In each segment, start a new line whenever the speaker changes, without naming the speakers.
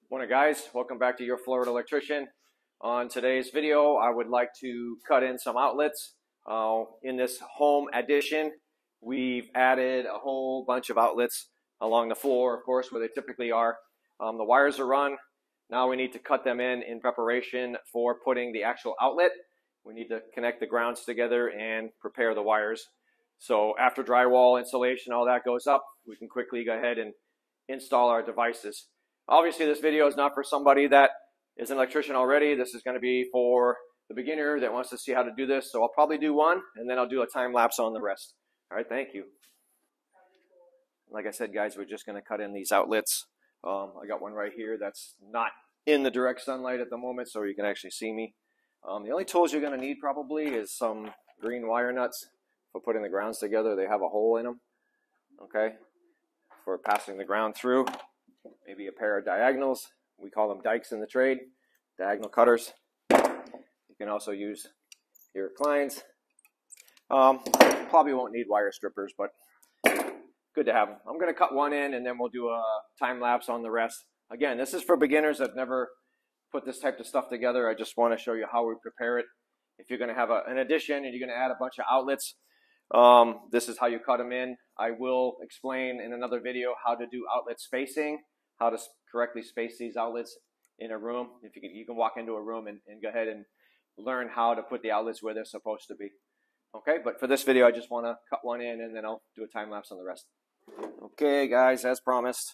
Morning guys, welcome back to Your Florida Electrician. On today's video, I would like to cut in some outlets. In this home addition, we've added a whole bunch of outlets along the floor, of course, where they typically are. The wires are run. Now we need to cut them in preparation for putting the actual outlet. We need to connect the grounds together and prepare the wires. So after drywall installation, all that goes up, we can quickly go ahead and install our devices. Obviously, this video is not for somebody that is an electrician already. This is going to be for the beginner that wants to see how to do this. So I'll probably do one, and then I'll do a time lapse on the rest. All right, thank you. Like I said, guys, we're just going to cut in these outlets. I got one right here that's not in the direct sunlight at the moment, so you can actually see me. The only tools you're going to need probably is some green wire nuts for putting the grounds together. They have a hole in them, okay, for passing the ground through. Maybe a pair of diagonals. We call them dikes in the trade, diagonal cutters. You can also use your clients. Probably won't need wire strippers, but good to have them. I'm going to cut one in, and then we'll do a time lapse on the rest. Again, this is for beginners. I've never put this type of stuff together. I just want to show you how we prepare it. If you're going to have an addition and you're going to add a bunch of outlets, this is how you cut them in. I will explain in another video how to do outlet spacing, how to correctly space these outlets in a room. If you can walk into a room and go ahead and learn how to put the outlets where they're supposed to be. Okay, but for this video, I just want to cut one in, and then I'll do a time lapse on the rest. Okay, guys, as promised,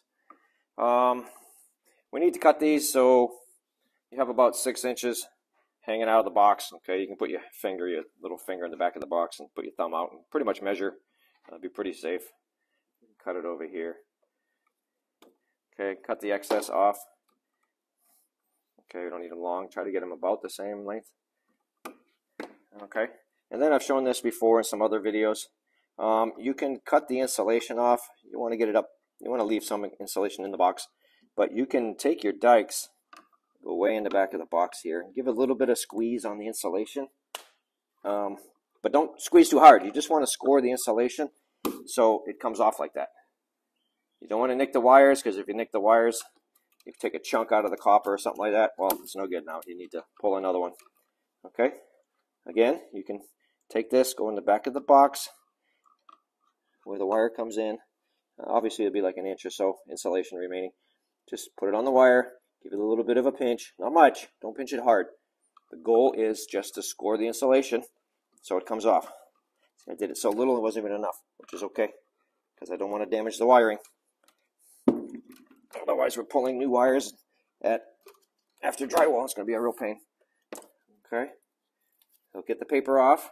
we need to cut these so you have about 6 inches hanging out of the box. Okay, you can put your little finger in the back of the box and put your thumb out and pretty much measure. That'll be pretty safe. Cut it over here. Okay, cut the excess off. Okay, we don't need them long. Try to get them about the same length. Okay, and then I've shown this before in some other videos. You can cut the insulation off. You want to get it up. You want to leave some insulation in the box. But you can take your dikes, go way in the back of the box here, and give a little bit of squeeze on the insulation. But don't squeeze too hard. You just want to score the insulation so it comes off like that. You don't want to nick the wires, because if you nick the wires, you take a chunk out of the copper or something like that. Well, it's no good now. You need to pull another one. Okay? Again, you can take this, go in the back of the box where the wire comes in. Obviously, it'll be like an inch or so insulation remaining. Just put it on the wire. Give it a little bit of a pinch. Not much. Don't pinch it hard. The goal is just to score the insulation so it comes off. I did it so little it wasn't even enough, which is okay, because I don't want to damage the wiring. Otherwise, we're pulling new wires after drywall. It's going to be a real pain. Okay, so get the paper off.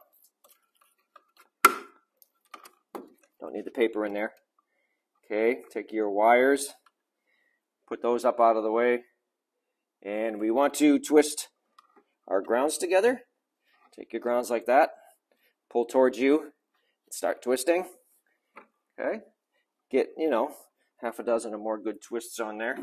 Don't need the paper in there. Okay, take your wires, put those up out of the way, and we want to twist our grounds together. Take your grounds like that, pull towards you, and start twisting. Okay, get, half a dozen or more good twists on there.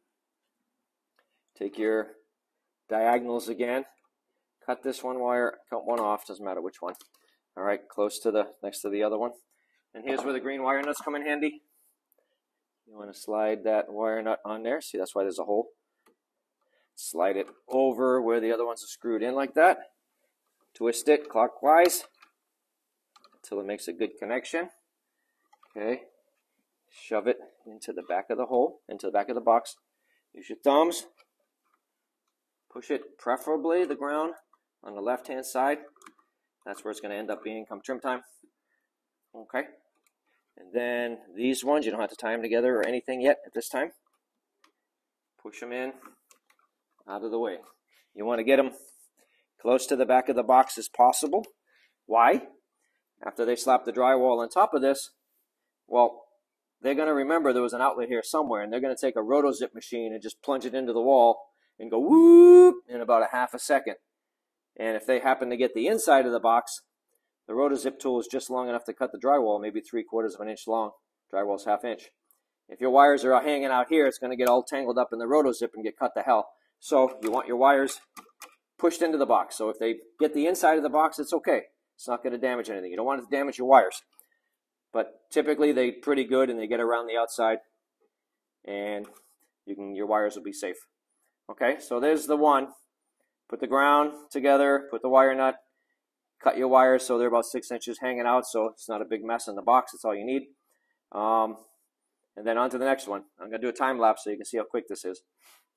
Take your diagonals again. Cut this one wire, cut one off, doesn't matter which one. All right, next to the other one. And here's where the green wire nuts come in handy. You want to slide that wire nut on there. See, that's why there's a hole. Slide it over where the other ones are screwed in like that. Twist it clockwise until it makes a good connection. Okay. Shove it into the back of the hole, into the back of the box. Use your thumbs. Push it, preferably the ground on the left-hand side. That's where it's going to end up being come trim time. Okay. And then these ones, you don't have to tie them together or anything yet at this time. Push them in out of the way. You want to get them close to the back of the box as possible. Why? After they slap the drywall on top of this, well, they're going to remember there was an outlet here somewhere, and they're going to take a rotozip machine and just plunge it into the wall and go whoop in about a half a second. And if they happen to get the inside of the box, the rotozip tool is just long enough to cut the drywall, maybe 3/4 of an inch long. Drywall's ½ inch. If your wires are hanging out here, it's going to get all tangled up in the rotozip and get cut to hell. So you want your wires pushed into the box. So if they get the inside of the box, it's okay. It's not going to damage anything. You don't want it to damage your wires. But typically they're pretty good and they get around the outside. And your wires will be safe. Okay, so there's the one. Put the ground together, put the wire nut, cut your wires so they're about 6 inches hanging out, so it's not a big mess in the box. That's all you need. And then on to the next one. I'm going to do a time lapse so you can see how quick this is.